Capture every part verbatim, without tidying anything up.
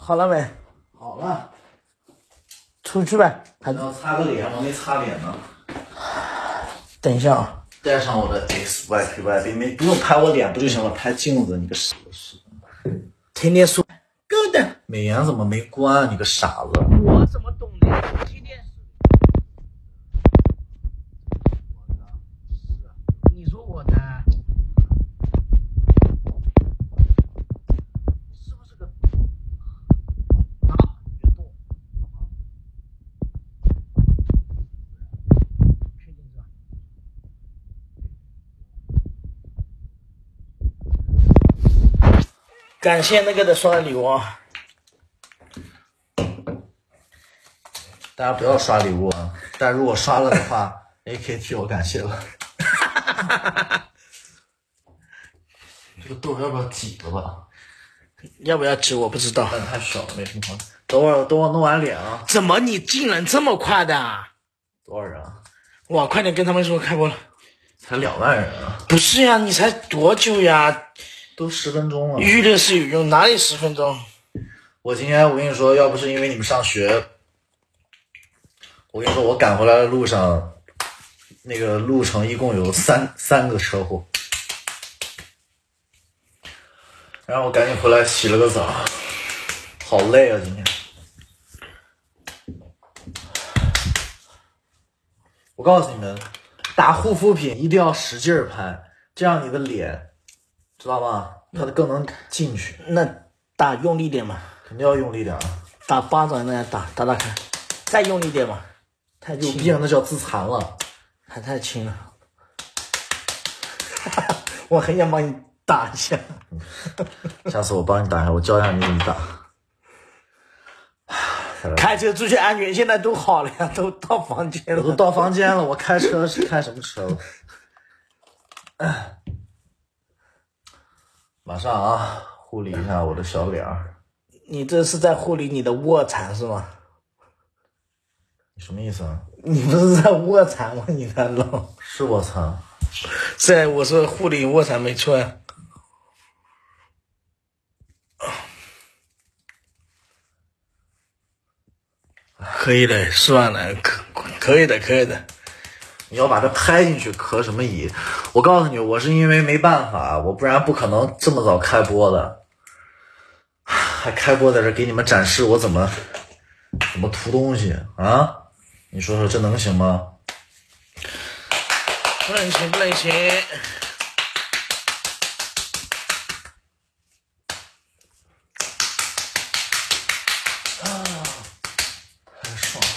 好了没？ 好了。 出去呗。还要擦个脸，我没擦脸呢。 等一下啊。 带上我的 X Y P Y B， 没不用拍我脸不就行了？拍镜子，你个傻子！ 天天说够的。 美颜怎么没关？你个傻子！ 我怎么懂的呀？天天你说我的是不是个啊？别动，确定是吧？感谢那个的刷的礼物啊！ 大家不要刷礼物啊！但如果刷了的话 ，A K 替我感谢了。这个豆要不要挤了吧？ 要不要挤我不知道， 但太小了，没什么好。等会儿等我弄完脸啊！ 怎么你进人这么快的？ 多少人啊？ 哇，快点跟他们说开播了。 才两万人啊！ 不是呀，你才多久呀？ 都十分钟了。 预热是有用，哪里十分钟？ 我今天我跟你说，要不是因为你们上学，我跟你说，我赶回来的路上，那个路程一共有三三个车祸。然后我赶紧回来洗了个澡，好累啊今天。我告诉你们，打护肤品一定要使劲拍，这样你的脸，知道吗？它更能进去。 那打用力点嘛， 肯定要用力点啊！ 打巴掌那样打，打打看，再用力点嘛。太有病，那叫自残了， 还太轻了。我很想帮你打一下。 下次我帮你打一下，我教一下你怎么打。 开车出去安全，现在都好了呀，都到房间了。 我都到房间了，我开车是开什么车了？马上啊，护理一下我的小脸儿。 你这是在护理你的卧蚕是吗？ 你什么意思啊？ 你不是在卧蚕吗？你在弄？ 是卧蚕。 是，我说护理卧蚕没错呀。可以的，算了，可可以的，可以的。 你要把它拍进去，可什么以？我告诉你，我是因为没办法，我不然不可能这么早开播的。还开播在这给你们展示我怎么怎么涂东西啊？你说说这能行吗？ 不能行，不能行。 啊，太爽了！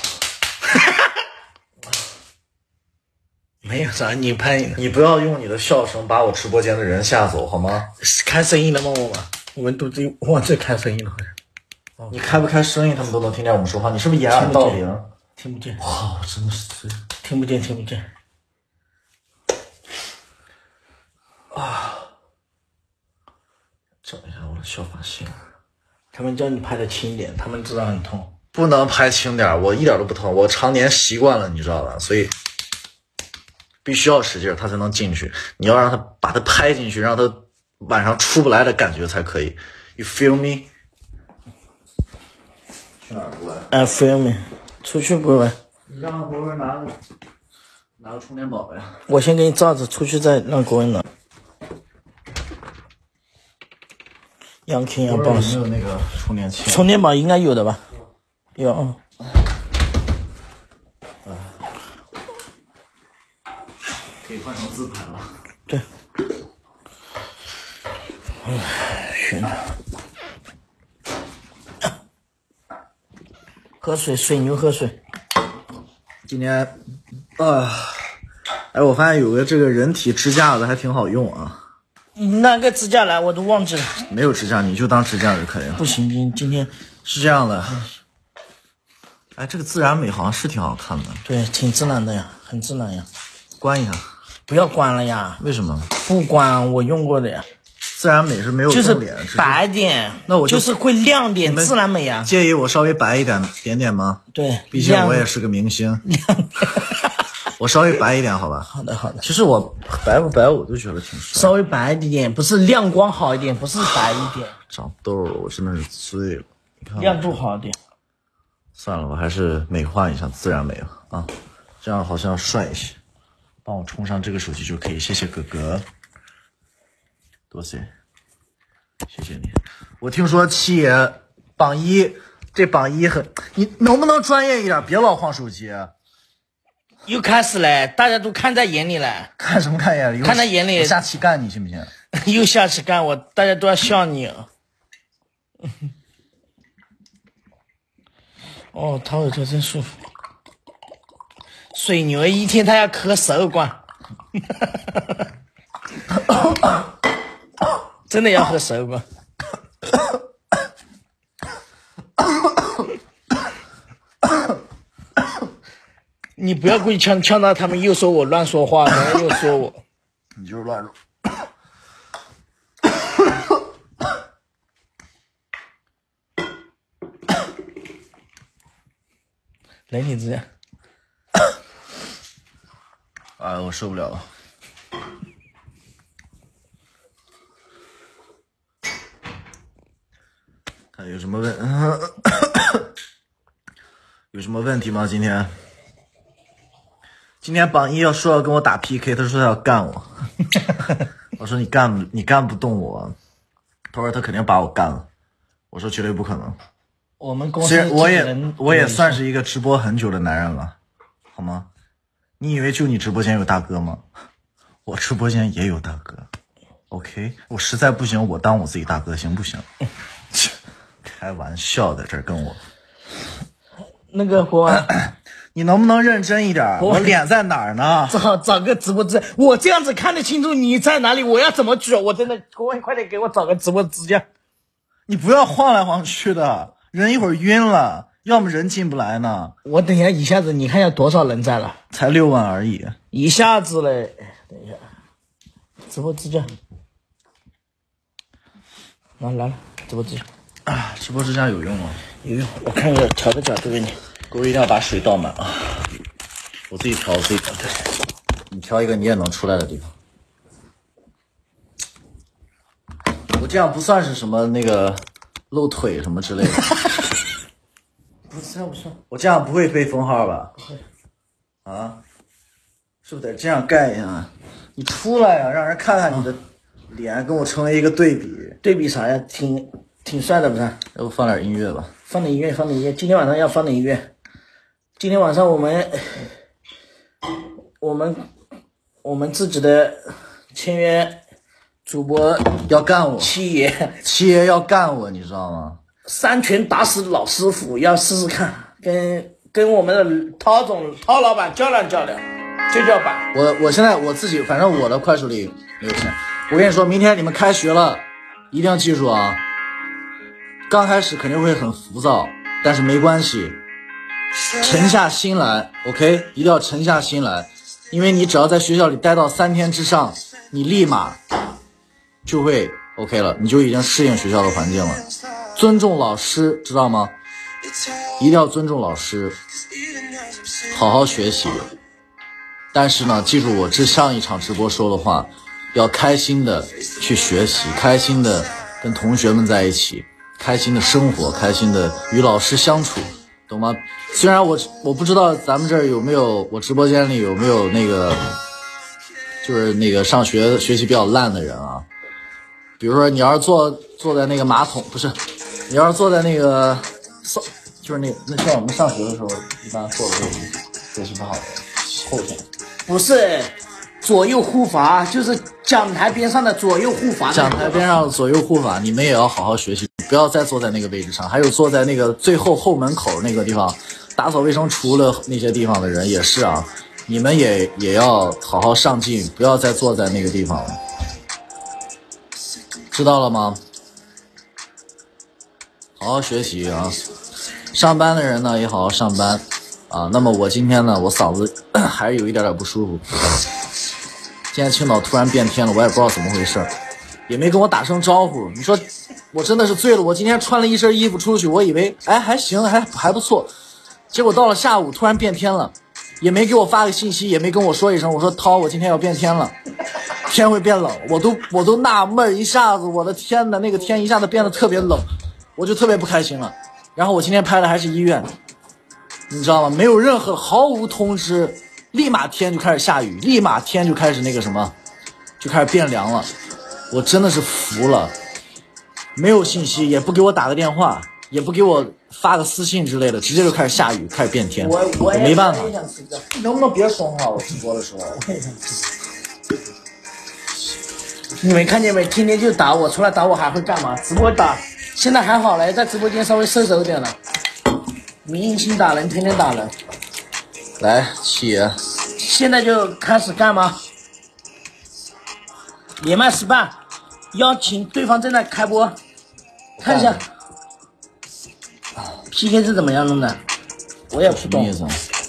没有啥，你拍你的。 你不要用你的笑声把我直播间的人吓走好吗？ 开声音了吗？我们我们都这哇，这开声音了好像。 你开不开声音，他们都能听见我们说话。你是不是掩耳盗铃？ 听不见。 哇，真的是听不见，听不见。 啊！整一下我的小发型。 他们叫你拍的轻一点，他们知道很痛。 不能拍轻点，我一点都不痛，我常年习惯了，你知道吧？所以必须要使劲，它才能进去。你要让它把它拍进去，让它晚上出不来的感觉才可以。You feel me？ 去哪儿过来 I feel me。出去不会。 你让博文拿个拿个充电宝呀。 我先给你罩着，出去再让国文拿。杨 King 杨 boss 有没有那个充电器？ 充电宝应该有的吧？有。嗯。 可以换成自拍了。 对。哎，悬了。喝水，水牛喝水。 今天，啊，哎，我发现有个这个人体支架子还挺好用啊。 那个支架来，我都忘记了。 没有支架，你就当支架就可以了。 不行，今今天是这样的。哎，这个自然美好像是挺好看的。 对，挺自然的呀，很自然呀。 关一下。 不要关了呀。 为什么？ 不关，我用过的呀。 自然美是没有正脸， 就是白点， 那我就, 就是会亮点，自然美呀。 介意我稍微白一点点点吗？ 对， 毕竟我也是个明星。亮我稍微白一点，好吧？ 好的，好的。 其实我白不白，我都觉得挺帅。 稍微白一点，不是亮光好一点，不是白一点。 长痘了，我真的是醉了。 亮度好点。 算了，我还是美化一下，自然美了啊，这样好像帅一些。帮我充上这个手机就可以，谢谢哥哥，多谢，谢谢你。我听说七爷榜一，这榜一很，你能不能专业一点，别老晃手机。 又开始了，大家都看在眼里了。 看什么看眼里？ 看在眼里。 我下期干你信不信？ 又下期干我，大家都要笑你。哦，掏耳朵真舒服。水牛一天他要磕十二罐，真的要喝十二罐。你不要故意呛呛到他们，又说我乱说话，然后又说我， 你就是乱说。 雷你之间， 哎，我受不了了。看有什么问，有什么问题吗？今天，今天榜一要说要跟我打 P K， 他说他要干我，我说你干你干不动我，他说他肯定把我干了，我说绝对不可能。 我们公司其实我也我也算是一个直播很久的男人了，好吗？你以为就你直播间有大哥吗？我直播间也有大哥 ，OK？ 我实在不行，我当我自己大哥行不行？开玩笑的，这跟我那个国王， 你能不能认真一点？我脸在哪儿呢？ 找找个直播支，我这样子看得清楚你在哪里，我要怎么举？我真的，国王快点给我找个直播支架。 你不要晃来晃去的。人一会儿晕了，要么人进不来呢。 我等一下，一下子你看有多少人在了？ 才六万而已， 一下子嘞。等一下，直播支架，来来了，直播支架啊！直播支架有用吗？ 有用，我看个调个角度给你。 各位一定要把水倒满啊！我自己调，我自己调。你调一个你也能出来的地方。我这样不算是什么那个。露腿什么之类的， 不算不算， 我这样不会被封号吧？ 不会啊，是不是得这样盖一下？你出来呀、啊，让人看看你的脸，跟我成为一个对比。 对比啥呀？挺挺帅的，不是？ 要不放点音乐吧？ 放点音乐，放点音乐。今天晚上要放点音乐。今天晚上我们我们我们自己的签约。主播要干我， 七爷， 七爷要干我，你知道吗？ 三拳打死老师傅，要试试看，跟跟我们的涛总、涛老板较量较量，就叫板。 我我现在我自己，反正我的快手里没有钱。我跟你说，明天你们开学了，一定要记住啊！刚开始肯定会很浮躁，但是没关系，沉下心来 ，OK， 一定要沉下心来，因为你只要在学校里待到三天之上，你立马。就会 OK 了，你就已经适应学校的环境了。尊重老师，知道吗？一定要尊重老师，好好学习。但是呢，记住我这上一场直播说的话，要开心的去学习，开心的跟同学们在一起，开心的生活，开心的与老师相处，懂吗？虽然我我不知道咱们这儿有没有，我直播间里有没有那个，就是那个上学学习比较烂的人啊。比如说，你要是坐坐在那个马桶，不是，你要是坐在那个，就是那那像我们上学的时候一般坐的位置，学习不好的后天。 不是，左右护法，就是讲台边上的左右护法。 讲台边上的左右护法，你们也要好好学习，不要再坐在那个位置上。还有坐在那个最后后门口那个地方，打扫卫生除了那些地方的人也是啊，你们也也要好好上进，不要再坐在那个地方了。知道了吗？好好学习啊！上班的人呢也好好上班啊。那么我今天呢，我嗓子还是有一点点不舒服。今天青岛突然变天了，我也不知道怎么回事，也没跟我打声招呼。你说我真的是醉了。我今天穿了一身衣服出去，我以为哎还行，还还不错。结果到了下午突然变天了，也没给我发个信息，也没跟我说一声。我说涛，我今天要变天了。天会变冷，我都我都纳闷，一下子我的天哪，那个天一下子变得特别冷，我就特别不开心了。 然后我今天拍的还是医院，你知道吗？没有任何毫无通知，立马天就开始下雨，立马天就开始那个什么，就开始变凉了。我真的是服了，没有信息，也不给我打个电话，也不给我发个私信之类的，直接就开始下雨，开始变天。我我没办法，能不能别说话？我直播的时候，我也想吃。你们看见没？天天就打我，除了打我还会干嘛？直播打，现在还好嘞，在直播间稍微收手点了。明星打人，天天打人。来，起，现在就开始干吗？连麦失败，邀请对方正在开播，看一下 P K 是怎么样弄的，我也不懂。什么意思？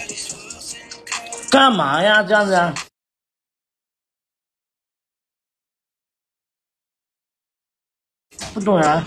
干嘛呀？这样子啊？不懂啊？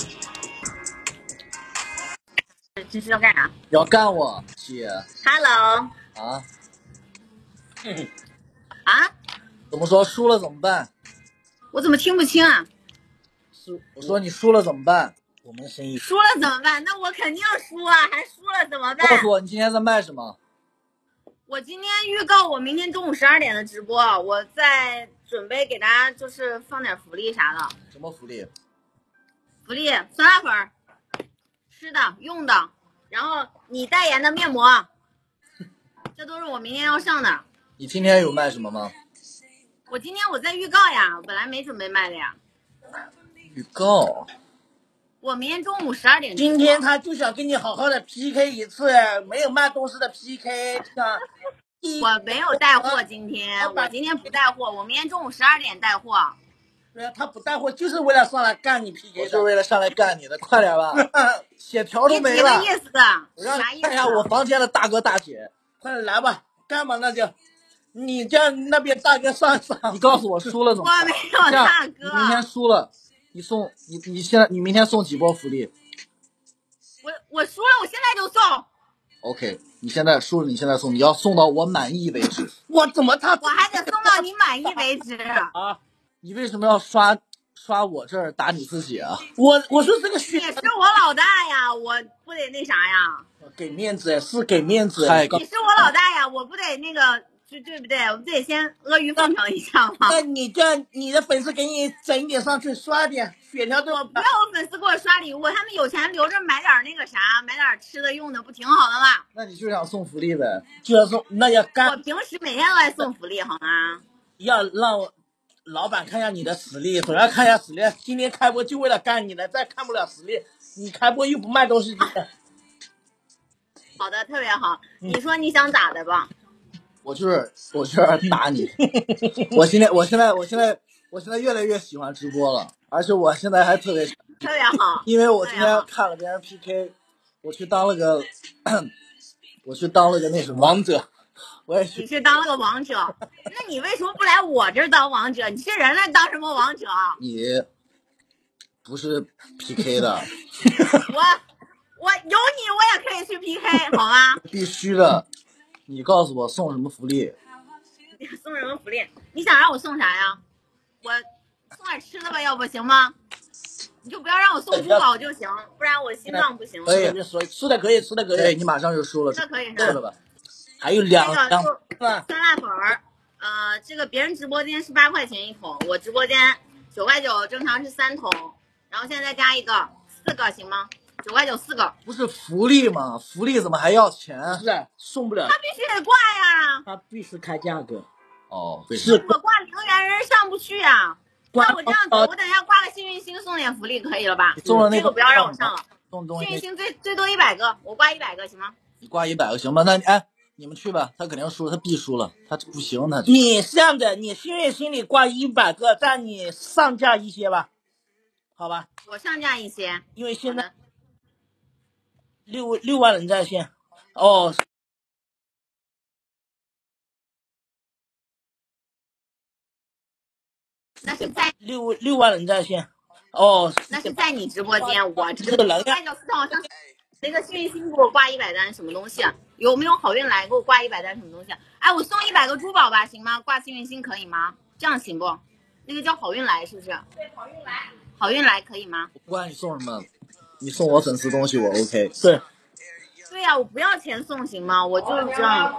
这是要干啥？ 要干我，姐。 Hello。 啊？ 嗯。啊？ 怎么说？输了怎么办？ 我怎么听不清啊？ 输，我说你输了怎么办？我们的生意。 输了怎么办？那我肯定输啊，还输了怎么办？ 告诉我你今天在卖什么？ 我今天预告我明天中午十二点的直播，我在准备给大家就是放点福利啥的。 什么福利？ 福利酸辣粉，吃的用的，然后你代言的面膜，这都是我明天要上的。 你今天有卖什么吗？ 我今天我在预告呀，本来没准备卖的呀。 预告。 我明天中午十二点。 今天他就想跟你好好的 P K 一次，没有卖东西的 P K。 我没有带货，今天我今天不带货，我明天中午十二点带货。 对啊，他不带货就是为了上来干你 P K， 就是为了上来干你的，快点吧，血条都没了。 你这个意思？ 我让你看一下我房间的大哥大姐，快点来吧，干嘛那就。你叫那边大哥上上，你告诉我输了怎么办？ 我没有大哥。 你明天输了，你送你你现在你明天送几波福利？ 我我输了，我现在就送。 OK， 你现在输了，你现在送，你要送到我满意为止。我怎么他？ 我还得送到你满意为止啊！你为什么要刷刷我这儿打你自己啊？我我说这个血也是我老大呀，我不得那啥呀？ 给面子是给面子。 你是我老大呀，我不得那个。对对不对？我们得先阿谀奉承一下嘛。 那你叫你的粉丝给你整一点上去，刷点血条都。 我不要我粉丝给我刷礼物，他们有钱留着买点那个啥，买点吃的用的，不挺好的吗？ 那你就想送福利呗，就要送，那要干。 我平时每天都在送福利，好吗？ 要让老板看一下你的实力，总要看一下实力。今天开播就为了干你的，再看不了实力，你开播又不卖东西。 好的，特别好。你说你想咋的吧？ 我就是我就是打你，我现在我现在我现在我现在越来越喜欢直播了，而且我现在还特别特别好， 因为我今天看了别人 P K， 我去当了个我去当了个那什么王者，我也去。 你去当了个王者，那你为什么不来我这儿当王者？你去人那当什么王者？ 你不是 P K 的， 我我有你我也可以去 P K 好吗？ 必须的。你告诉我送什么福利？ 送什么福利？你想让我送啥呀？我送点吃的吧，要不行吗？你就不要让我送珠宝就行，不然我心脏不行。 可以，吃的可以，吃的可以。哎，你马上就输了， 吃的可以是对了吧？还有两两酸辣粉儿，呃，这个别人直播间是八块钱一桶，我直播间九块九，正常是三桶，然后现在再加一个，四个行吗？九块九四个， 不是福利吗？福利怎么还要钱？不是送不了， 他必须得挂呀， 他必须开价格。哦， 是我挂零元人上不去呀。那我这样子，我等一下挂个幸运星送点福利可以了吧？ 送了那个不要让我上了。 送东西， 幸运星最最多一百个，我挂一百个行吗？ 你挂一百个行吧？那哎，你们去吧，他肯定输，他必输了，他不行，他。你是这样的，你幸运星里挂一百个，但你上架一些吧，好吧？ 我上架一些， 因为现在。六六万人在线，哦， 那是在六六万人在线，哦， 那是在你直播间，我直播间按照四号上那个幸运星给我挂一百单，什么东西？有没有好运来给我挂一百单，什么东西？哎，我送一百个珠宝吧，行吗？挂幸运星可以吗？这样行不？那个叫好运来是不是？对，好运来，好运来可以吗？ 我不管你送什么， 你送我粉丝东西我 OK。 对。 对呀、啊，我不要钱送行吗？我就是这样。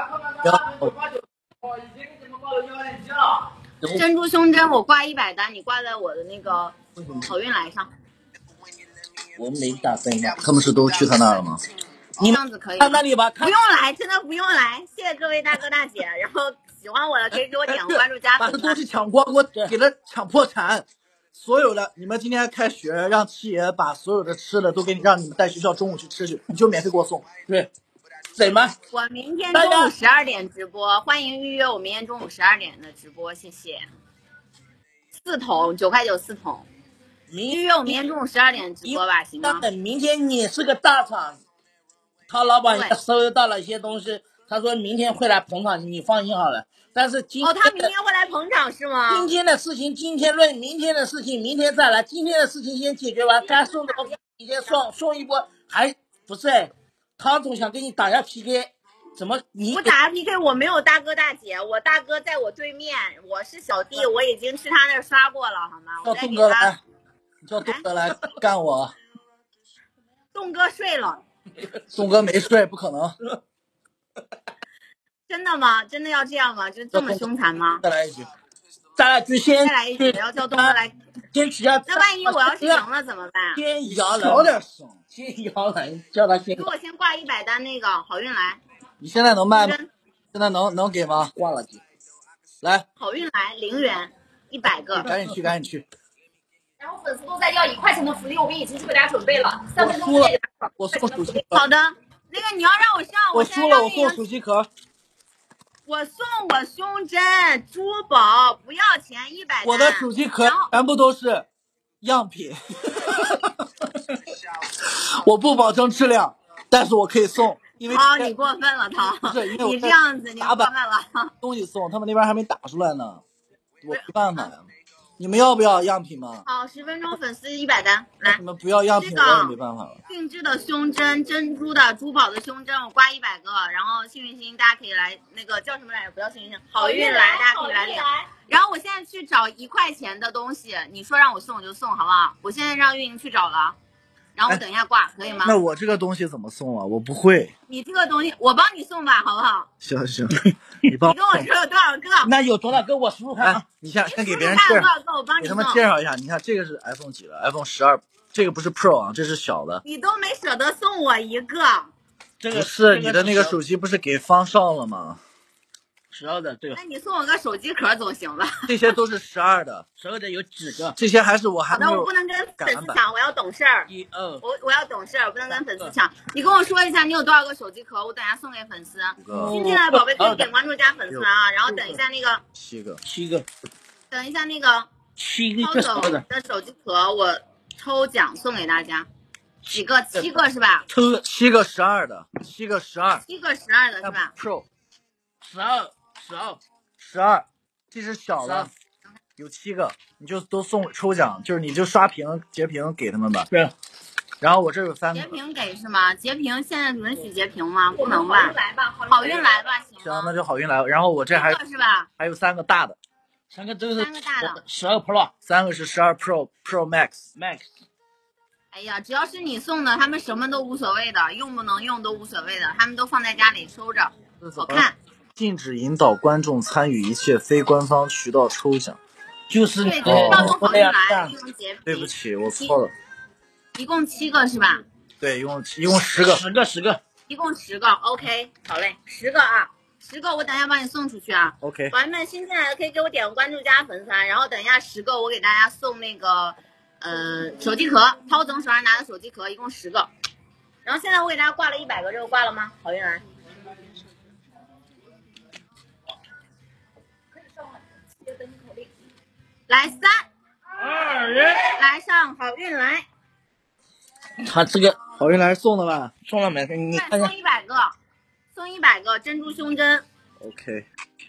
珍珠胸针我挂一百单，你挂在我的那个好运来上。 我没打分吗？ 他们是都去他那儿了吗？ 你这样子可以看那里吧， 不用来，真的不用来，谢谢各位大哥大姐。然后喜欢我的可以给我点个关注加粉丝。 把这东西抢光，我给他抢破产。所有的你们今天开学，让七爷把所有的吃的都给你，让你们带学校中午去吃去，你就免费给我送。 对，怎么？ 我明天中午十二点直播，欢迎预约我明天中午十二点的直播，谢谢。四桶九块九四桶，预约我明天中午十二点直播吧，行吗？ 明天你是个大厂，他老板也收到了一些东西，他说明天会来捧场，你放心好了。但是今哦，他明天会来捧场是吗？ 今天的事情今天论，明天的事情明天再来，今天的事情先解决完，该送的你先送送一波，还不是哎，汤总想跟你打下 P K， 怎么你不打 P K？ 我没有大哥大姐，我大哥在我对面，我是小弟，我已经去他那儿刷过了，好吗？ 叫栋哥来，你叫栋哥来干我。 栋哥睡了， 栋哥没睡，不可能。 真的吗？真的要这样吗？就这么凶残吗？ 再来一局， 再来一局先， 再来一局，要叫栋哥来。 先取下。 那万一我要是赢了怎么办？ 先摇人， 小点声。 先摇人，叫他先。 给我先挂一百单那个好运来。 你现在能卖吗？现在能能给吗？ 挂了。 来， 好运来零元一百个， 赶紧去，赶紧去。 然后粉丝都在要一块钱的福利，我们已经去给大家准备了。三分钟我输了，我送手机壳。 好的，那个你要让我上， 我输了，我送手机壳。 我送我胸针、珠宝，不要钱，一百单。 我的手机壳全部都是样品，我不保证质量，但是我可以送。因为哦，你过分了，涛。 不是因为我你这样子，你过分了。 东西送，他们那边还没打出来呢，我没办法呀。你们要不要样品吗？ 好，十分钟粉丝一百单，来。 你们不要样品，我也没办法了。 定制的胸针，珍珠的、珠宝的胸针，我挂一百个，然后幸运星大家可以来，那个叫什么来着？不要幸运星，好运来，大家可以来领。然后我现在去找一块钱的东西，你说让我送我就送，好不好？我现在让运营去找了，然后我等一下挂，可以吗？ 那我这个东西怎么送啊？我不会。 你这个东西我帮你送吧，好不好？ 行行，你帮。 你跟我说有多少个？ 那有多少个？我数数看啊。 你先先给别人介绍， 我帮你给他们介绍一下。你看这个是 iPhone 几了 ？iPhone 十二，这个不是 Pro 啊，这是小的。 你都没舍得送我一个。 这个不是你的那个手机不是给方少了吗？ 十二的这个。 那你送我个手机壳总行吧？ 这些都是十二的， 十二的有几个？ 这些还是我还没有。 好的，我不能跟粉丝抢，我要懂事儿。 一二， 我我要懂事儿，我不能跟粉丝抢。你跟我说一下，你有多少个手机壳，我等一下送给粉丝。新进来的宝贝可以点关注加粉丝啊，然后等一下那个七个， 七个， 等一下那个七个超总的手机壳，我抽奖送给大家。几个？七个是吧？ 抽七个十二的，七个十二， 七个十二的是吧 ？Pro， 十二，十二， 十二，这是小的，有七个，你就都送抽奖，就是你就刷屏截屏给他们吧。 对。 然后我这有三个。 截屏给是吗？截屏现在允许截屏吗？不能吧？好运来吧，好运来吧，行。 行，那就好运来。然后我这还是吧？ 还有三个大的， 三个都是三个大的， 十二 Pro， 三个是十二 Pro Pro Max Max。 哎呀，只要是你送的，他们什么都无所谓的，用不能用都无所谓的，他们都放在家里收着，好看。 禁止引导观众参与一切非官方渠道抽奖， 就是对，就是要用好运来，用截屏。 对不起，我错了。 一共七个是吧？ 对，一共一共十个， 十个十个， 一共十个。OK， 好嘞，十个啊，十个我等一下帮你送出去啊。 OK， 宝贝们新进来的可以给我点个关注加粉丝团，然后等一下十个我给大家送那个呃手机壳，涛总手上拿的手机壳一共十个，然后现在我给大家挂了一百个，这个挂了吗？好运来。来三二一， 来上好运来。 他这个好运来送的吧？ 送了没？你看看。 送一百个，送一百个珍珠胸针。 OK。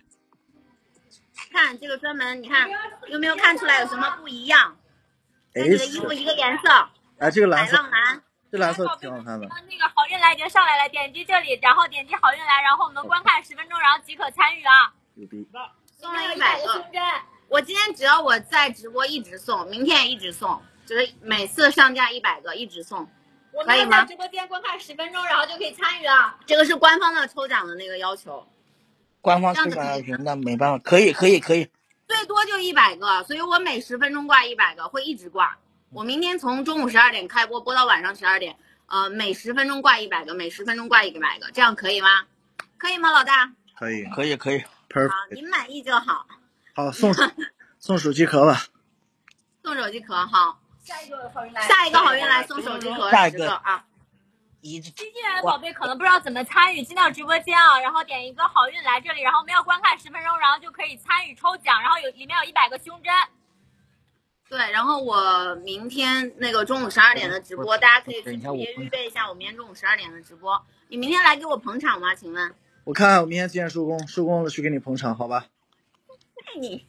看这个专门，你看有没有看出来有什么不一样？跟你的衣服一个颜色。 哎，这个蓝色。 海浪蓝。 这蓝色挺好看的。 那个好运来已经上来了，点击这里，然后点击好运来，然后我们观看十分钟，然后即可参与啊。 牛逼！ 送了一百个胸针。我今天只要我在直播一直送，明天也一直送， 就是每次上架一百个，一直送， 我们要在直播间观看十分钟，然后就可以参与啊。 这个是官方的抽奖的那个要求， 官方抽奖要求，那没办法，可以可以可以， 最多就一百个，所以我每十分钟挂一百个，会一直挂。我明天从中午十二点开播，播到晚上十二点，呃，每十分钟挂一百个，每十分钟挂一百个，这样可以吗？可以吗，老大？ 可以， 可以可以。 好，您满意就好。 好，送送手机壳吧。 送手机壳，好。 下一个好运来， 下一个好运来送手机壳十个啊。 新进来的宝贝可能不知道怎么参与，进到直播间啊，然后点一个好运来这里，然后我们要观看十分钟，然后就可以参与抽奖，然后有里面有一百个胸针。 对，然后我明天那个中午十二点的直播，大家可以去直接预备一下我明天中午十二点的直播。你明天来给我捧场吗？请问？ 我看我明天几点收工？收工了去给你捧场，好吧？ 爱你。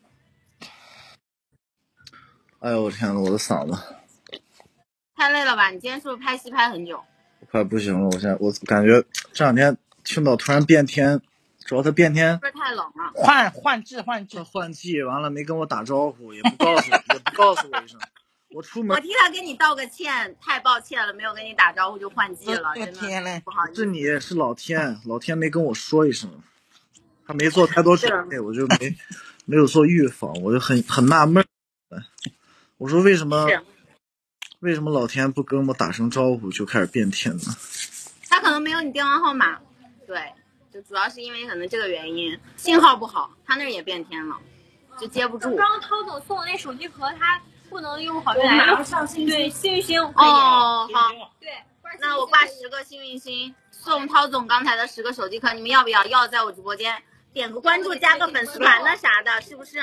哎呦我天呐，我的嗓子太累了吧？你今天是不是拍戏拍很久？ 我快不行了，我现在我感觉这两天青岛突然变天，主要他变天， 不是太冷了。 换换季换季换季，完了没跟我打招呼，也不告诉也不告诉我一声。我出门， 我替他给你道个歉，太抱歉了，没有跟你打招呼就换季了，真的不好意思。 是你是老天，老天没跟我说一声，他没做太多准备，我就没没有做预防，我就很很纳闷。我说为什么为什么老天不跟我打声招呼就开始变天呢？ 他可能没有你电话号码，对，就主要是因为可能这个原因，信号不好，他那儿也变天了，就接不住。 刚刚涛总送的那手机壳，他不能用好运来，要上幸运对幸运星。 哦，好， 对， 那我挂十个幸运星，送涛总刚才的十个手机壳，你们要不要？要在我直播间点个关注，加个粉丝团的啥的，是不是？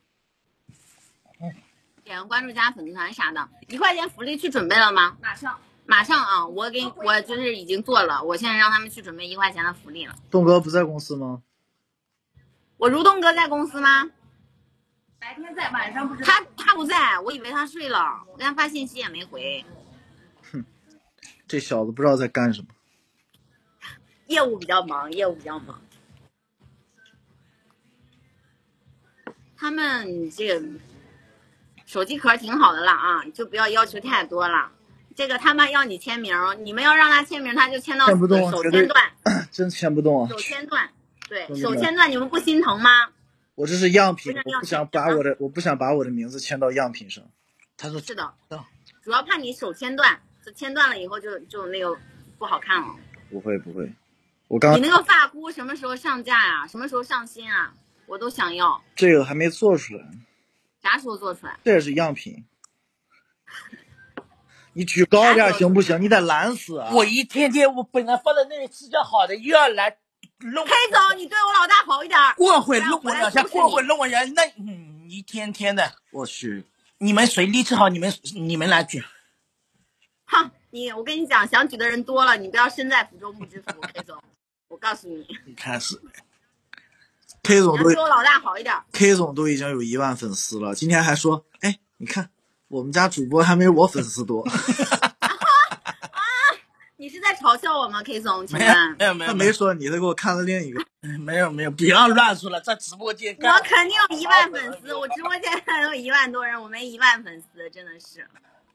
点个关注加粉丝团啥的，一块钱福利去准备了吗？ 马上， 马上啊！我给我就是已经做了，我现在让他们去准备一块钱的福利了。 东哥不在公司吗？ 我如东哥在公司吗？ 白天在，晚上不知道。 他他不在，我以为他睡了，我给他发信息也没回。 哼，这小子不知道在干什么。 业务比较忙，业务比较忙。他们这个手机壳挺好的了啊，就不要要求太多了。这个他们要你签名，你们要让他签名，他就签到签不动， 手签断， 真签不动啊！ 手签断，对，手签断，你们不心疼吗？ 我这是样品，我不想把我的我不想把我的名字签到样品上。 他说是的，主要怕你手签断，就签断了以后就就那个不好看了。 不会不会，我刚你那个发箍什么时候上架呀、啊？什么时候上新啊？我都想要。 这个还没做出来。 啥时候做出来？ 这也是样品。你举高点行不行？你得拦死啊！ 我一天天，我本来放在那里吃较好的，又要来弄。 黑总，你对我老大好一点。 过会弄我两下，过会弄我两下，那嗯，一天天的， 我去！ 你们谁力气好，你们你们来举。 哼，你我跟你讲，想举的人多了，你不要身在福中不知福，黑总。我告诉你， 你看是 K 总都对我老大好一点。 K 总都已经有一万粉丝了，今天还说，哎，你看我们家主播还没我粉丝多。 啊！你是在嘲笑我吗 ，K 总？请问没有没有， 他没说你，他给我看了另一个。 没有没有，不要乱说了，在直播间。 我肯定有一万粉丝，我直播间还有一万多人，我没一万粉丝，真的是。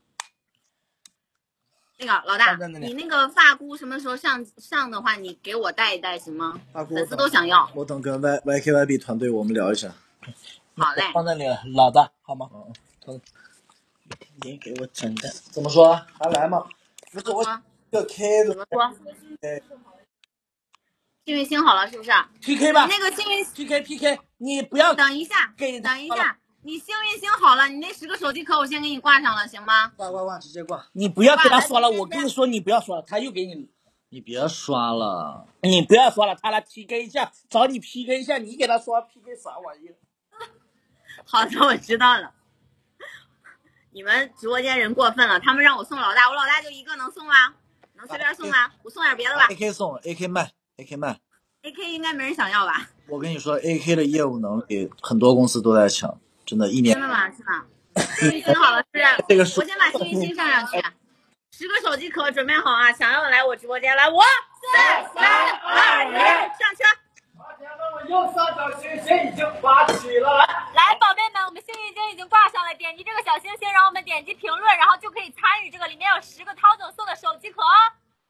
那个老大，你那个发箍什么时候上上的话，你给我带一带行吗？粉丝都想要。 我等跟 Y Y K Y B 团队我们聊一下。 好嘞。 放那里老大好吗？嗯。你给我整的怎么说？还来吗？不是我这个 K 怎么说？幸运星好了是不是 ？P K 吧。 那个幸运 P K P K， 你不要等一下， 给等一下。你幸运星好了，你那十个手机壳我先给你挂上了，行吗？ 挂挂挂，直接挂。 你不要给他刷了，我跟你说，你不要刷了，他又给你。 你别刷了， 你不要刷了，他来 P K 一下，找你 P K 一下，你给他刷 P K 啥玩意儿？ 好的，我知道了。你们直播间人过分了，他们让我送老大，我老大就一个能送吗？能随便送吗？我送点别的吧。 A K 送 ，A K 卖 ，A K 卖。 A K 应该没人想要吧？ 我跟你说 ，A K 的业务能力很多公司都在抢。真的，一年真的吗？是吗？幸运星好了，是不是？ 这个我先把幸运星上上去。十个手机壳准备好啊！想要的来我直播间来，五、四、三、二、一，上车！ 右上角星星已经发起了，来， 来，宝贝们，我们幸运星已经挂上了，点击这个小星星，然后我们点击评论，然后就可以参与这个，里面有十个涛总送的手机壳哦。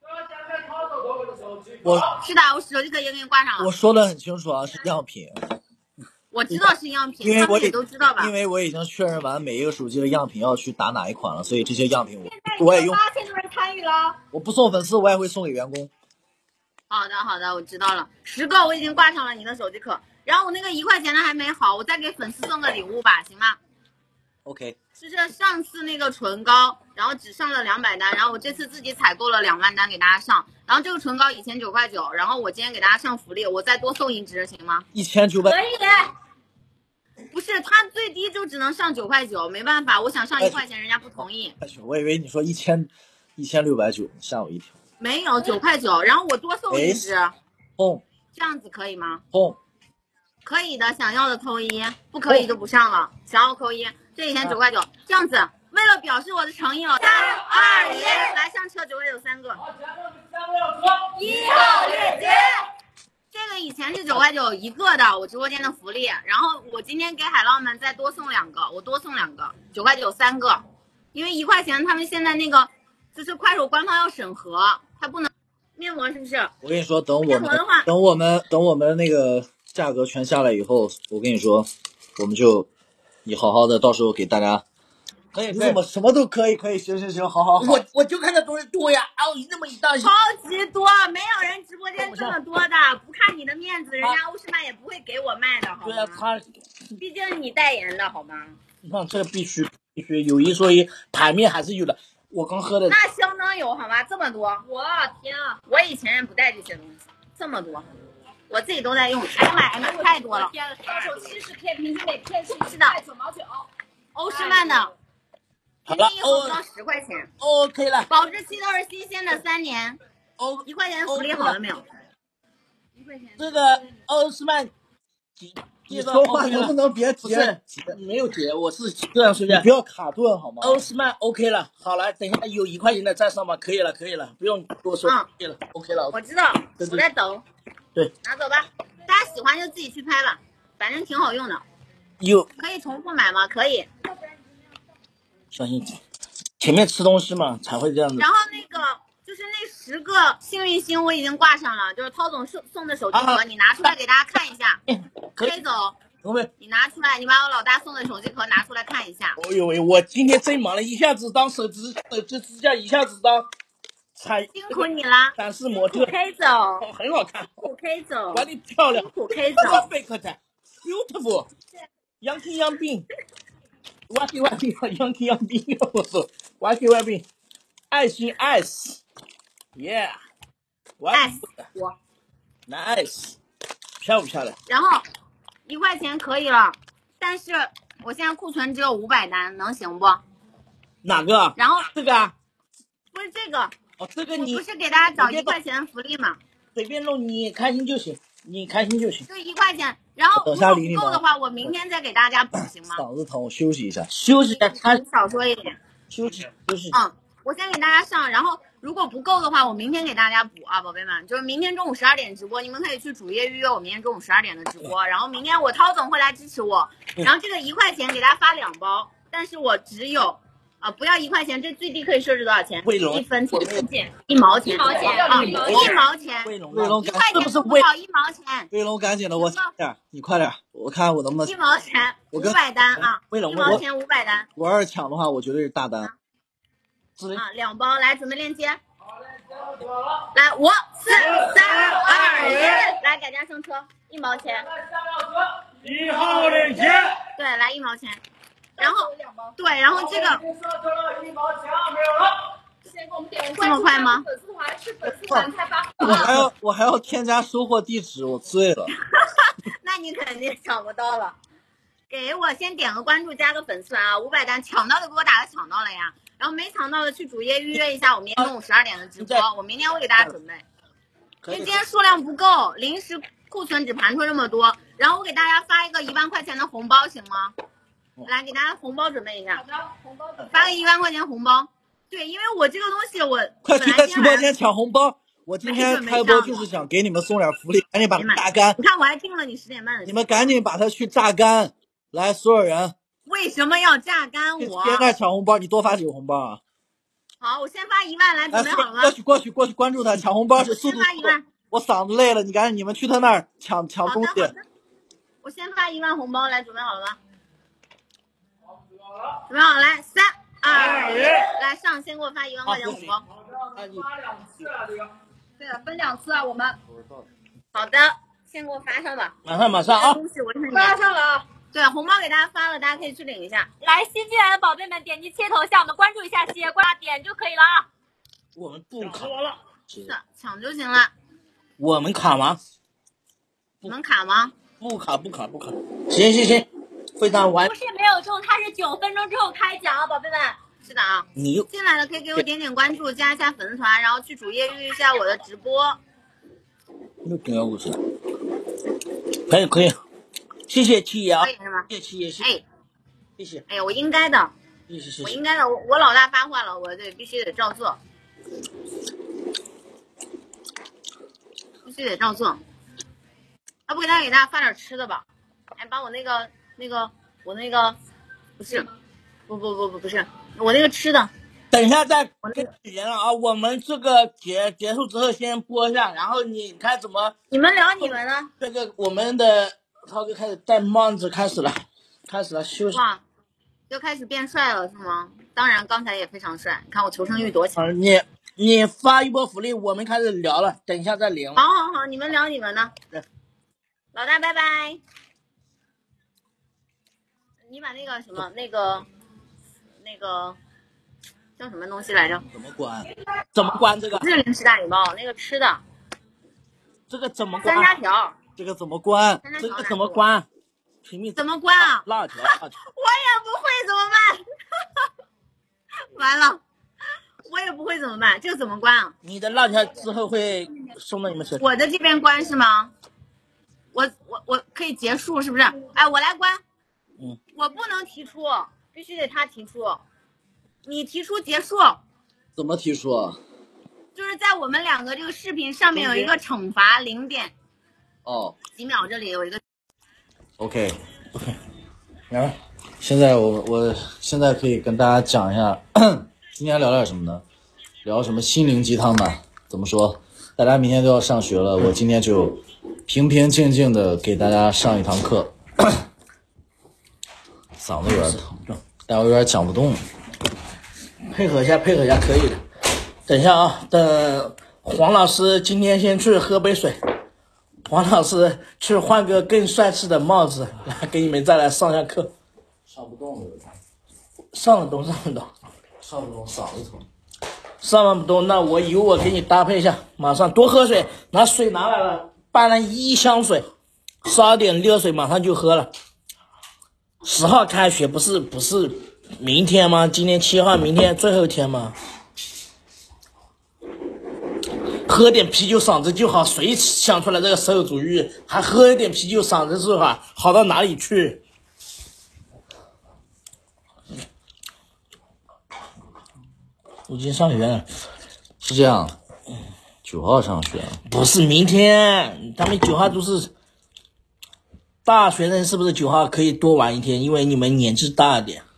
我是的，我手机壳已经给你挂上了。 我说的很清楚啊，是样品。 我知道是样品， 因为我也都知道吧？ 因为我已经确认完每一个手机的样品要去打哪一款了，所以这些样品我我也用。 八千多人参与了。 我不送粉丝，我也会送给员工。 好的好的，我知道了，十个我已经挂上了你的手机壳，然后我那个一块钱的还没好，我再给粉丝送个礼物吧，行吗 ？OK。 就是上次那个唇膏，然后只上了两百单，然后我这次自己采购了两万单给大家上，然后这个唇膏以前九块九，然后我今天给大家上福利，我再多送一支，行吗？ 一千九百。 可以。 不是，它最低就只能上九块九，没办法，我想上一块钱，人家不同意。 我以为你说一千一千六百九，吓我一跳。 没有九块九，然后我多送一支。 哦， 这样子可以吗？ 哦， 可以的，想要的扣一，不可以就不上了。想要扣一，这以前九块九，这样子，为了表示我的诚意了，三二一，来上车，九块九三个。一号链接。这个以前是九块九一个的，我直播间的福利，然后我今天给海浪们再多送两个，我多送两个，九块九三个，因为一块钱他们现在那个就是快手官方要审核，它不能面膜是不是？ 我跟你说，等我们等我们等我们那个价格全下来以后，我跟你说，我们就你好好的，到时候给大家。可以，你怎么什么都可以？可以，行行行，好好好。 我我就看这东西多呀，哦，那么一大， 超级多，没有人直播间这么多的，不看你的面子，人家欧诗漫也不会给我卖的，好吗？ 对啊，他毕竟是你代言的，好吗？ 你看这个必须必须有一说一，牌面还是有的。我刚喝的那相当有，好吗？这么多， 我天啊！ 我以前也不带这些东西，这么多，我自己都在用。哎呀妈呀，太多了！ 天，到手七十片，平均每片是是的， 九毛九。 欧诗漫的。 好了， 一盒装十块钱 ，OK 了， 保质期都是新鲜的三年。 哦， 一块钱福利好了没有？ 一块钱。 这个欧诗漫， 你说话能不能别急？ 没有急，我是这样说的， 不要卡顿好吗？ 欧诗漫 OK 了，好了，等一下有一块钱的再上吧，可以了，可以了，不用多说，可以了 ，OK 了。 我知道，我在等。 对， 拿走吧，大家喜欢就自己去拍吧，反正挺好用的。 有可以重复买吗？可以。 相信前面吃东西嘛才会这样子。 然后那个就是那十个幸运星我已经挂上了，就是涛总送送的手机壳，你拿出来给大家看一下。可以走。你拿出来，你把我老大送的手机壳拿出来看一下。 哦呦喂，我今天真忙了，一下子当手指手指支架，一下子当彩， 辛苦你啦。 展示模特。 可以走。 哦，很好看。 可以走。 管理漂亮。 辛苦可以走。 Perfect, beautiful， 洋气洋病。歪给歪病，洋气洋病，我说歪给歪病，爱心 S，yeah， S 我 ，nice， 漂不漂亮？ 然后一块钱可以了，但是我现在库存只有五百单，能行不？ 哪个？ 然后这个啊？ 不是这个， 哦，这个你不是给大家找一块钱福利吗？ 随便弄，你开心就行，你开心就行。 就一块钱，然后如果不够的话，我明天再给大家补，行吗？ 嗓子疼，我休息一下。 休息一下，他少说一点。 休息休息。 嗯，我先给大家上，然后如果不够的话，我明天给大家补啊，宝贝们，就是明天中午十二点直播，你们可以去主页预约我明天中午十二点的直播，然后明天我涛总会来支持我，然后这个一块钱给大家发两包，但是我只有。啊，不要一块钱，这最低可以设置多少钱？一分钱，一毛钱， 一毛钱啊，一毛钱， 卫龙，卫龙， 一块钱不要一毛钱。 卫龙，赶紧的，我点，你快点，我看我能不能。 一毛钱，五百单啊！ 卫龙， 一毛钱五百单。 我要是抢的话，我绝对是大单。 啊，两包，来准备链接。来，五四三二一，来改价上车，一毛钱。 一号链接。 对，来一毛钱。然后对，然后这个这么快吗？ 我还要我还要添加收货地址，我醉了。 那你肯定抢不到了。给我先点个关注，加个粉丝啊！五百单抢到的给我打个抢到了呀，然后没抢到的去主页预约一下我明天中午十二点的直播，我明天会给大家准备。因为今天数量不够，临时库存只盘出这么多，然后我给大家发一个一万块钱的红包，行吗？来给大家红包准备一下，发个一万块钱红包。对，因为我这个东西我快去在直播间抢红包。我今天开播就是想给你们送点福利，赶紧把它榨干。 你看我还定了你十点半的。 你们赶紧把它去榨干，来，所有人为什么要榨干我？ 别看抢红包，你多发几个红包啊！ 好，我先发一万，来，准备好了吗？ 过去过去过去，关注他，抢红包是速度。 先发一万。 我嗓子累了，你赶紧你们去他那儿抢抢东西。 好的好的，我先发一万红包，来，准备好了吗？准备好，来，三二一，来上，先给我发一万块钱红包。 发两次啊，这个。 对了，分两次啊，我们。好的，先给我发上吧。 马上马上啊！ 东西我发上了啊。对，红包给大家发了，大家可以去领一下。 来，新进来的宝贝们，点击切头像，我们关注一下西，关注点就可以了啊。 我们不卡了，是的，抢就行了。 我们卡吗？ 你们卡吗？ 不卡不卡不卡。行行行，非常完。 不是没有中，它是九分钟之后开奖，宝贝们。 是的啊。 你进来了可以给我点点关注，加一下粉丝团，然后去主页预约一下我的直播。 又顶了五十，可以可以。谢谢七爷啊！ 可以是吗？ 谢谢七爷，谢哎， 谢谢。 哎呀，我应该的， 谢谢谢谢。 我应该的，我我老大发话了，我得必须得照做，必须得照做。要不给大家给大家发点吃的吧？哎，把我那个那个我那个不是，不不不不不是我那个吃的。 等一下再跟语言了啊！我们这个结结束之后先播一下，然后你看怎么？ 你们聊你们的。 这个我们的涛哥开始戴帽子开始了，开始了休息。 哇，就开始变帅了是吗？当然，刚才也非常帅。看我求生欲多强！ 啊，你你发一波福利，我们开始聊了，等一下再连。 好好好，你们聊你们的。 对， 老大拜拜。你把那个什么那个那个叫什么东西来着？ 怎么关？ 怎么关这个？ 不是零食大礼包，那个吃的。 这个怎么关？ 三家条。 这个怎么关？ 这个怎么关？拼命怎么关啊？ 辣条，辣条。 我也不会怎么办？完了，我也不会怎么办？这个怎么关啊？ 你的辣条之后会送到你们手里。 我的这边关是吗？我我我可以结束是不是？哎，我来关。 嗯。 我不能提出，必须得他提出。你提出结束。 怎么提出啊？ 就是在我们两个这个视频上面有一个惩罚零点。 哦。 几秒这里有一个。 OK。来吧。现在我我现在可以跟大家讲一下，今天聊点什么呢？聊什么心灵鸡汤吧？怎么说？大家明天都要上学了，我今天就平平静静的给大家上一堂课。嗓子有点疼，但我有点讲不动。 配合一下，配合一下，可以的。等一下啊，等黄老师今天先去喝杯水，黄老师去换个更帅气的帽子，来给你们再来上下课。 上不动了， 上得动，上得动， 上不动，嗓子疼。 上不动，那我由我给你搭配一下，马上多喝水，拿水拿来了，搬了一箱水，烧点热水，马上就喝了。十号开学不是不是明天吗？今天七号，明天最后一天吗？喝点啤酒嗓子就好，谁想出来这个馊主意？还喝一点啤酒嗓子是吧？好到哪里去？我今天上学了。 是这样，九号上学。 不是明天，他们九号都是大学生，是不是九号可以多玩一天？因为你们年纪大一点。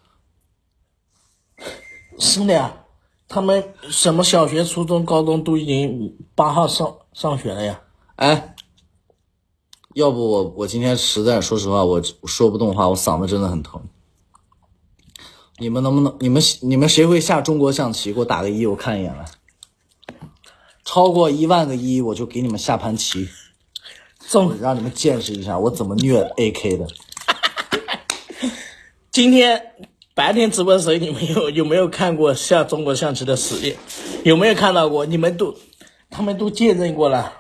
是的呀，他们什么小学、初中、高中都已经八号上上学了呀。 哎，要不我我今天实在说实话，我说不动话，我嗓子真的很疼。你们能不能，你们你们谁会下中国象棋？给我打个一，我看一眼来。超过一万个一，我就给你们下盘棋，我让你们见识一下我怎么虐 A K 的。 今天白天直播的时候，你们有有没有看过下中国象棋的实力？有没有看到过？你们都，他们都见证过了。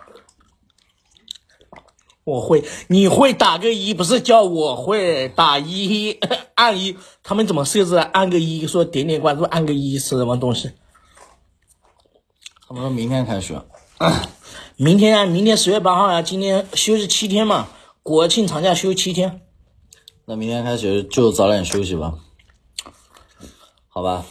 我会，你会打个一，不是叫我会打一，按一，他们怎么设置的？按个一，说点点关注，按个一是什么东西？ 他们说明天开学， 明天啊，明天十月八号啊，今天休息七天嘛，国庆长假休七天。 那明天开学就早点休息吧，好吧？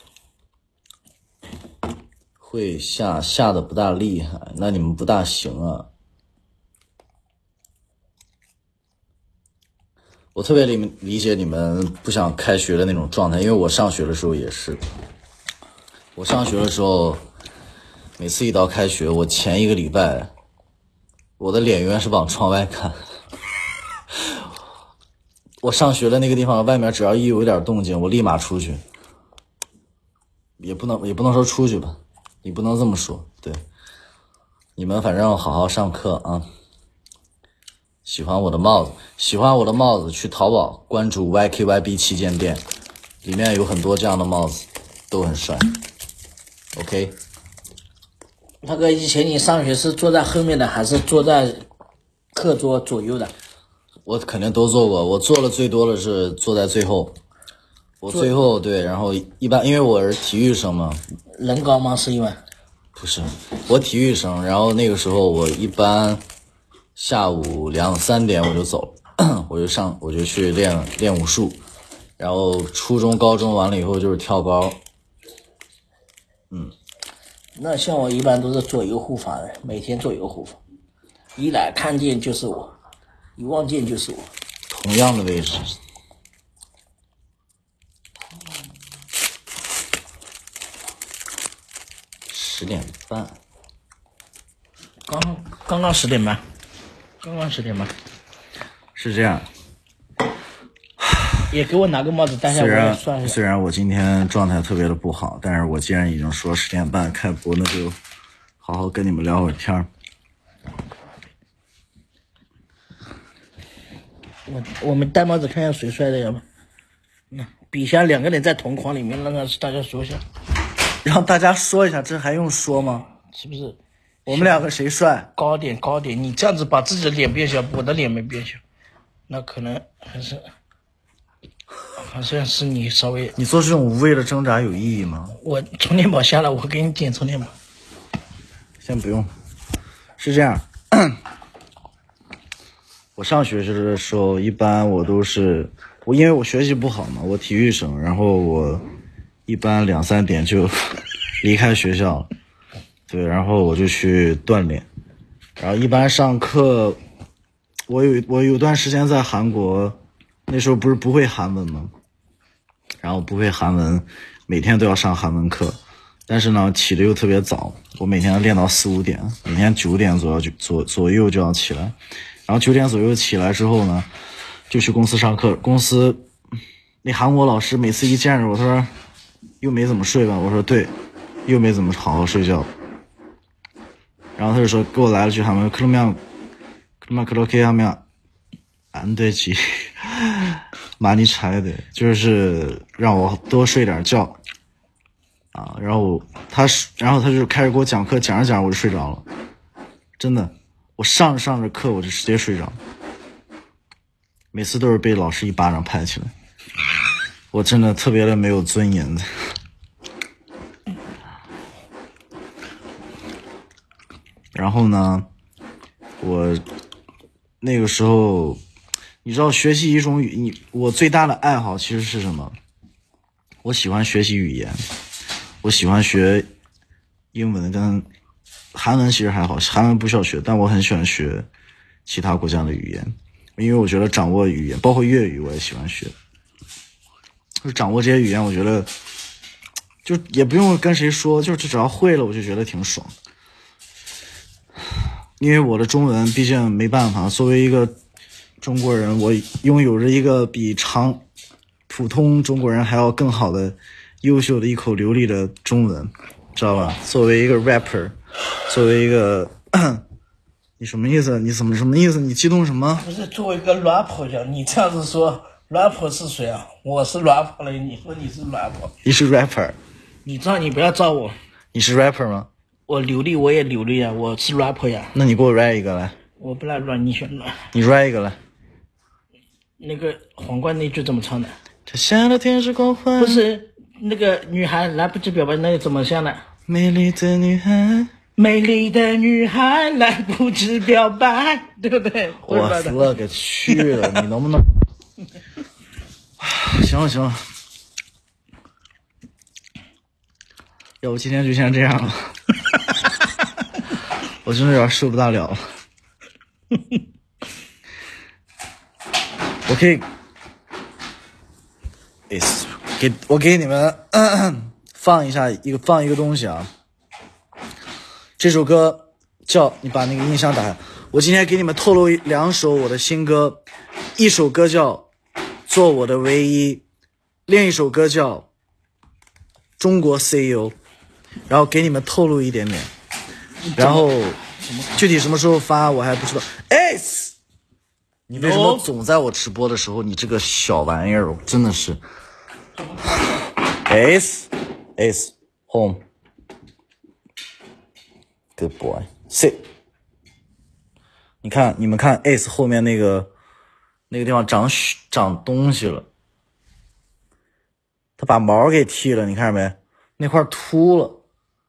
会下下的不大厉害，那你们不大行啊。 我特别理理解你们不想开学的那种状态，因为我上学的时候也是。我上学的时候，每次一到开学，我前一个礼拜，我的脸永远是往窗外看。我上学的那个地方，外面只要一有一点动静，我立马出去。也不能也不能说出去吧，你不能这么说。对，你们反正好好上课啊。喜欢我的帽子，喜欢我的帽子，去淘宝关注 Y K Y B 旗舰店，里面有很多这样的帽子，都很帅。OK。 那个以前你上学是坐在后面的，还是坐在课桌左右的？ 我肯定都做过，我做的最多的是坐在最后。我最后对，然后一般因为我是体育生嘛。 人高吗？是因为？ 不是，我体育生，然后那个时候我一般下午两三点我就走了，我就上我就去练练武术，然后初中高中完了以后就是跳高。嗯， 那像我一般都是左右护法的，每天左右护法，一来看见就是我，一望见就是我， 同样的位置。十点半， 刚刚刚十点半，刚刚十点半， 是这样。 也给我拿个帽子戴下，我也算一下。 虽然我今天状态特别的不好，但是我既然已经说十点半开播，那就好好跟你们聊会儿天儿。 我我们戴帽子看一下谁帅的，要不？那比一下两个人在同框里面，让大家说一下。 让大家说一下，这还用说吗？ 是不是？ 我们两个谁帅？ 高点高点，你这样子把自己的脸变小，我的脸没变小，那可能还是好像是你稍微。 你做这种无谓的挣扎有意义吗？ 我充电宝下了，我给你点充电宝。 先不用。是这样，我上学的时候一般我都是我因为我学习不好嘛，我体育生，然后我一般两三点就离开学校了。对，然后我就去锻炼，然后一般上课，我有我有段时间在韩国，那时候不是不会韩文吗？然后不会韩文，每天都要上韩文课，但是呢起的又特别早，我每天练到四五点，每天九点左右就左左右就要起来，然后九点左右起来之后呢，就去公司上课。公司那韩国老师每次一见着我，他说又没怎么睡吧？我说对，又没怎么好好睡觉。然后他就说给我来了句韩文，그러면 그러면 그렇게 하면 안 되지 많이 자야 돼，就是让我多睡点觉啊。然后他然后他就开始给我讲课，讲着讲着我就睡着了，真的，我上着上着课我就直接睡着，每次都是被老师一巴掌拍起来，我真的特别的没有尊严的。然后呢，我那个时候，你知道学习一种语，你我最大的爱好其实是什么？我喜欢学习语言，我喜欢学英文跟韩文，其实还好，韩文不需要学，但我很喜欢学其他国家的语言，因为我觉得掌握语言，包括粤语我也喜欢学，就掌握这些语言，我觉得就也不用跟谁说，就只要会了，我就觉得挺爽。因为我的中文毕竟没办法，作为一个中国人，我拥有着一个比常普通中国人还要更好的优秀的一口流利的中文，知道吧？作为一个 rapper， 作为一个你什么意思？你怎么什么意思？你激动什么？ 不是作为一个 rapper 讲，你这样子说 rapper 是谁啊？我是 rapper 了，你说你是 rapper， 你是 rapper， 你知道你不要照我， 你是 rapper 吗？ 我流利，我也流利啊，我是 rapper 呀。 那你给我 rap 一个来。 我不来 rap， 你选 rap。 你 rap 一个来。 那个皇冠那句怎么唱的？ 这下的天使光环。 不是那个女孩来不及表白，那个怎么唱的？ 美丽的女孩， 美丽的女孩来不及表白，对不对？ 我死了个去了，你能不能？行了行了。要不今天就先这样了，我真的有点受不大了了。我可以 ，is 给我给你们、嗯、放一下一个放一个东西啊。这首歌叫你把那个音箱打开。我今天给你们透露两首我的新歌，一首歌叫《做我的唯一》，另一首歌叫《中国 C E O》，然后给你们透露一点点，然后具体什么时候发我还不知道。哎，你为什么总在我直播的时候，你这个小玩意儿真的是 S S home good boy sit。你看，你们看 S 后面那个那个地方长长东西了，他把毛给剃了，你看没？那块秃了，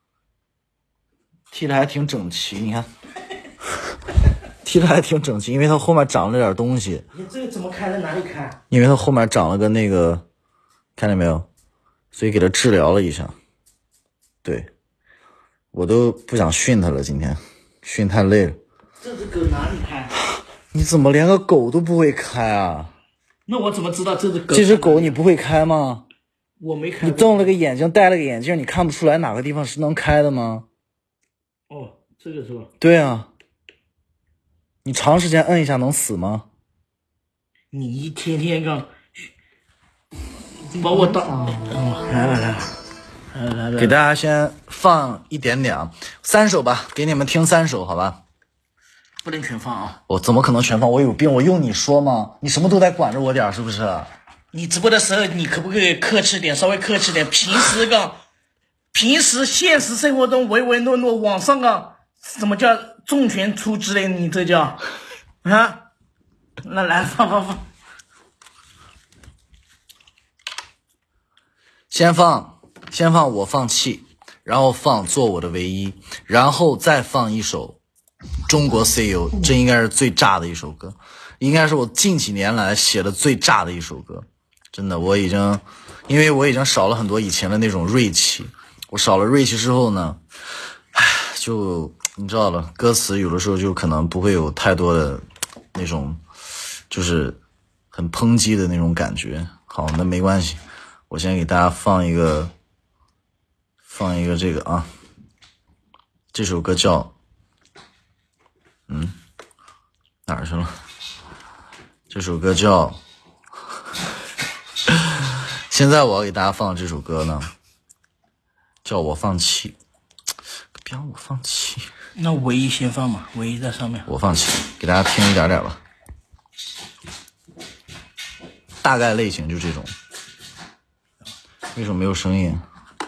剃的还挺整齐，你看，剃的还挺整齐，因为它后面长了点东西。 你这个怎么开在哪里开？ 因为它后面长了个那个，看见没有？所以给它治疗了一下。对，我都不想训它了，今天训太累了。 这只狗哪里开？ 你怎么连个狗都不会开啊？ 那我怎么知道这只狗？ 这只狗你不会开吗？ 我没开。 你瞪了个眼睛，戴了个眼镜，你看不出来哪个地方是能开的吗？ 哦，这个是吧？ 对啊。你长时间摁一下能死吗？ 你一天天刚把我当……嗯，来了来了，来了来了。 给大家先放一点点啊，三首吧，给你们听三首，好吧？ 不能全放啊！ 我怎么可能全放？我有病？我用你说吗？你什么都得管着我点，是不是？ 你直播的时候，你可不可以客气点，稍微客气点？平时个，平时现实生活中唯唯诺诺，网上个怎么叫重拳出击嘞？你这叫啊？那来放放放， 先放先放我放弃，然后放做我的唯一，然后再放一首中国 C E O， 这应该是最炸的一首歌，应该是我近几年来写的最炸的一首歌。真的，我已经，因为我已经少了很多以前的那种锐气，我少了锐气之后呢，唉，就你知道了，歌词有的时候就可能不会有太多的那种，就是很抨击的那种感觉。好，那没关系，我先给大家放一个，放一个这个啊，这首歌叫，嗯，哪儿去了？这首歌叫。现在我要给大家放的这首歌呢，叫我放弃。别让我放弃。 那唯一先放嘛，唯一在上面。 我放弃，给大家听一点点吧。大概类型就这种。为什么没有声音？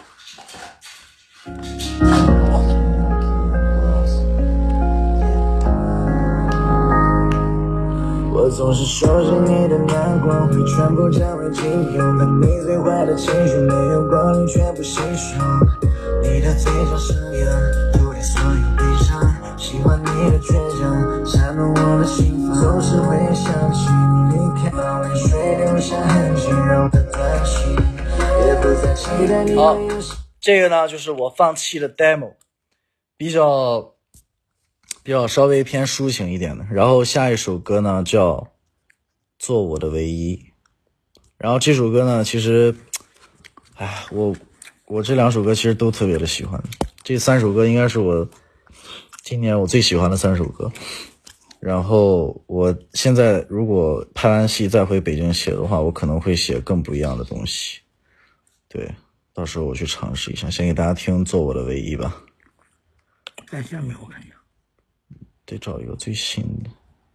我总是说着你的难过会全部占为己有，但你最坏的情绪没有光，你却不细数。你的嘴角上扬，涂抹所有悲伤，喜欢你的倔强，煽动我的心房，总是会想起你离开，把泪水留下痕迹，让它断气，也不再期待你的游戏。这个呢，就是我放弃的 demo， 比较。比较稍微偏抒情一点的，然后下一首歌呢叫做我的唯一，然后这首歌呢其实哎我我这两首歌其实都特别的喜欢，这三首歌应该是我今年我最喜欢的三首歌，然后我现在如果拍完戏再回北京写的话，我可能会写更不一样的东西，对，到时候我去尝试一下，先给大家听做我的唯一吧。 在下面我看一下， 得找一个最新的。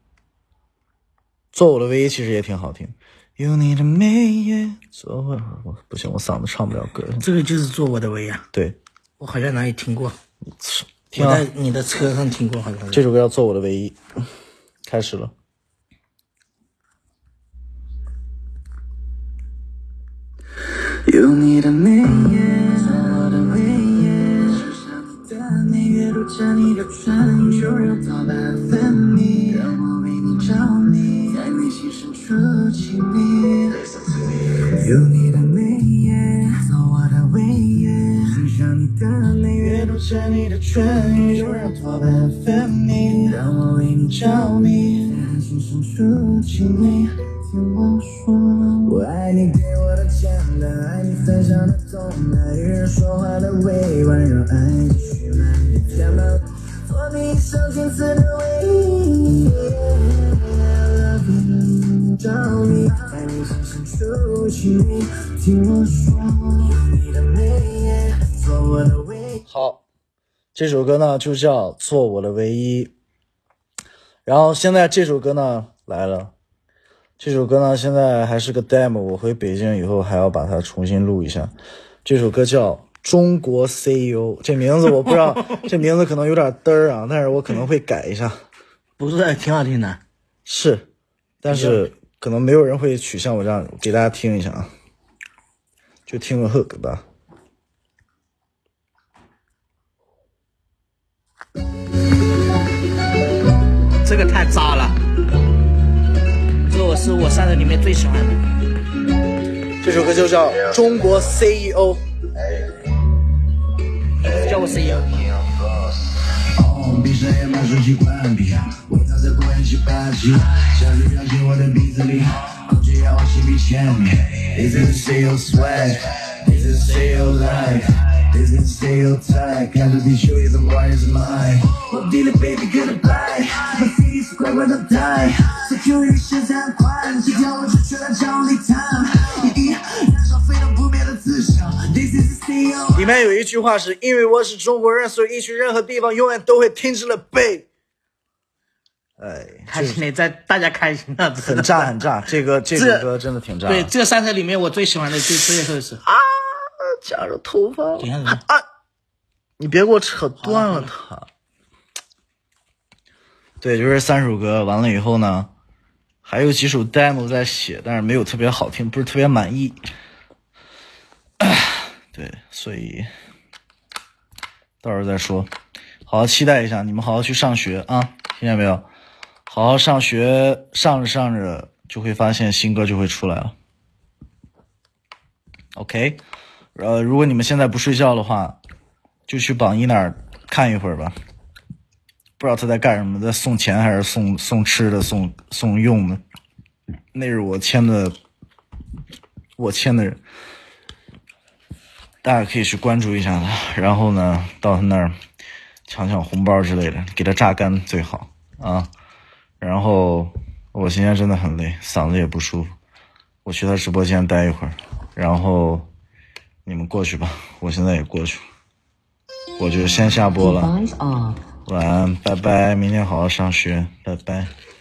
做我的唯一其实也挺好听，有你的眉眼做我，不行，我嗓子唱不了歌。 这个就是做我的唯一啊。 对， 我好像哪里听过， 听、啊、 我在你的车上听过，好像这首歌叫做我的唯一。开始了。有你的眉眼做我的唯一，你阅读着你的唇，就让它白分明，让我为你着迷，在内心深处亲密。有你的眉眼做我的唯一，欣赏你的美，阅读着你的唇，就让它白分明，让我为你着迷，在内心深处亲密。 听我说，我爱你给我的简单，爱你分享的动漫，与人说话的委婉，让爱继续蔓延，填满做你一生仅此的唯一。I love you， 着迷，在你心深处寻觅，听我说，你的眉眼做我的唯一。 好，这首歌呢就叫《做我的唯一》。然后现在这首歌呢来了，这首歌呢现在还是个 demo， 我回北京以后还要把它重新录一下。这首歌叫《中国 C E O》，这名字我不知道，这名字可能有点嘚儿啊，但是我可能会改一下。 不是挺好听的， 是，但是可能没有人会取像我这样，给大家听一下啊，就听个 hook 吧。 这个太渣了，这我是我三人里面最喜欢的。 这首歌就叫《中国 C E O》， 叫我 C E O。 闭上眼把手机关闭，我躺在公园七八级，香水飘进我的鼻子里，空气让我心比千米。This is C E O swag， This is C E O life，This is C E O time， 看着地球也怎么玩也怎么爱。我地了 baby goodbye， 把 C D 是乖乖的带，在 Q 一现在很快，这条我只需要找你谈，一一燃烧飞动不灭的自强。This is C E O。 里面有一句话是因为我是中国人，所以去任何地方永远都会停止了背。哎， 开心的，在大家开心的， 很炸很炸，这个这首歌真的挺炸。 对，这三首里面我最喜欢的就这首是啊，夹着头发， 等一下啊啊！你别给我扯断了它。对，就是三首歌完了以后呢，还有几首 demo 在写，但是没有特别好听，不是特别满意。对，所以到时候再说，好好期待一下，你们好好去上学啊，听见没有？好好上学，上着上着就会发现新歌就会出来了。OK， 呃，如果你们现在不睡觉的话，就去榜一那儿看一会儿吧。不知道他在干什么，在送钱还是送送吃的、送送用的。那是我签的，我签的人。大家可以去关注一下他，然后呢，到他那儿抢抢红包之类的，给他榨干最好啊。然后我现在真的很累，嗓子也不舒服，我去他直播间待一会儿，然后你们过去吧，我现在也过去，我就先下播了，晚安，拜拜，明天好好上学，拜拜。